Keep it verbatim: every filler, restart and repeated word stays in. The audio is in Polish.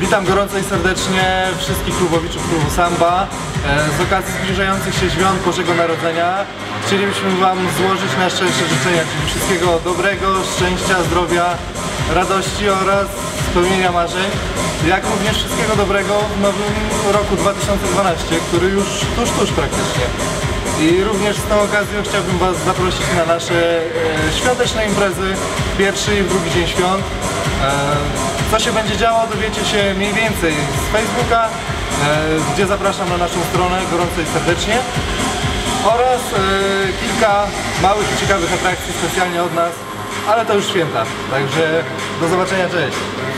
Witam gorąco i serdecznie wszystkich klubowiczów klubu Samba. Z okazji zbliżających się świąt Bożego Narodzenia chcielibyśmy Wam złożyć najszczersze życzenia, czyli wszystkiego dobrego, szczęścia, zdrowia, radości oraz spełnienia marzeń, jak również wszystkiego dobrego w nowym roku dwa tysiące dwunastym, który już tuż, tuż praktycznie. I również z tą okazją chciałbym Was zaprosić na nasze e, świąteczne imprezy, pierwszy i drugi dzień świąt. E, co się będzie działo, dowiecie się mniej więcej z Facebooka, e, gdzie zapraszam na naszą stronę gorąco i serdecznie, oraz e, kilka małych i ciekawych atrakcji specjalnie od nas, ale to już święta, także do zobaczenia, cześć!